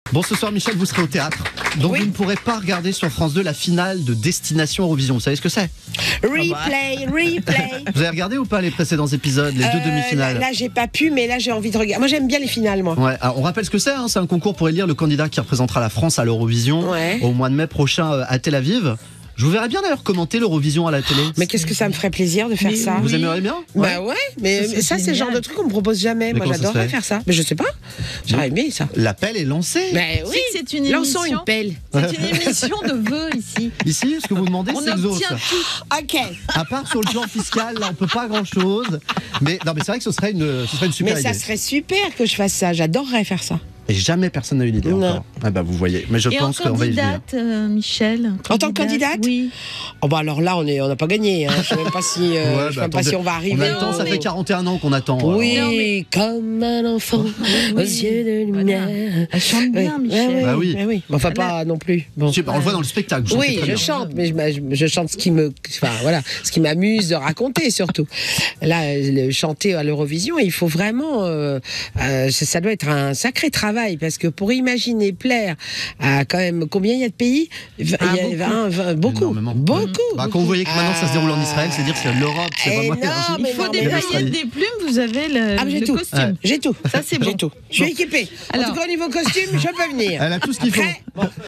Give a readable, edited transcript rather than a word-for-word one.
Bon, ce soir, Michel, vous serez au théâtre. Donc, vous ne pourrez pas regarder sur France 2 la finale de Destination Eurovision. Vous savez ce que c'est? Replay. Vous avez regardé ou pas les précédents épisodes, les deux demi-finales? Là, j'ai pas pu, mais là, j'ai envie de regarder. Moi, j'aime bien les finales, moi. Ouais, alors, on rappelle ce que c'est. C'est un concours pour élire le candidat qui représentera la France à l'Eurovision au mois de mai prochain à Tel Aviv. Je vous verrais bien d'ailleurs commenter l'Eurovision à la télé. Mais qu'est-ce que ça me ferait plaisir de faire ça. Vous aimeriez bien? Bah ouais, mais ça c'est le genre de truc qu'on me propose jamais. Mais moi j'adorerais faire ça. Mais je sais pas, j'aurais aimé ça. L'appel est lancé. Mais oui, c'est une émission. Lançons une pelle. C'est une émission de vœux ici. Ici, ce que vous demandez, On c'est exauce. obtient tout. Ok. À part sur le plan fiscal, là, on peut pas grand-chose. Mais non, mais c'est vrai que ce serait une super Mais idée. ça serait super que je fasse ça. J'adorerais faire ça. Et jamais personne n'a eu l'idée encore. Ah bah vous voyez. Mais je Et pense en qu'on va y venir. candidate, Michel. En tant que candidate? Oui. Oh bah alors là, on n'a pas gagné. Hein. Je sais même pas si, je sais même pas si on va arriver. On attend, ça fait 41 ans qu'on attend. Oui, alors. comme un enfant aux yeux de lumière. Elle chante bien, Michel. Bah oui. Oui. Enfin pas non plus. Bon. On le voit dans le spectacle. vous chantez Oui, très je bien. chante, mais je chante ce qui m'amuse de raconter surtout. Là, chanter à l'Eurovision, il faut vraiment, ça doit être un sacré travail parce que pour imaginer plaire à quand même combien il y a de pays, il y a beaucoup. Énormément. Beaucoup. Bah, quand vous voyez que maintenant ça se déroule en Israël, c'est dire que l'Europe, c'est vraiment énergie. Il faut des paillettes, des plumes, vous avez le tout. costume. J'ai tout. Ça, c'est bon. J'ai tout. Je suis équipée. En tout cas, au niveau costume, je peux venir. Elle a tout ce qu'il faut. Après, bon.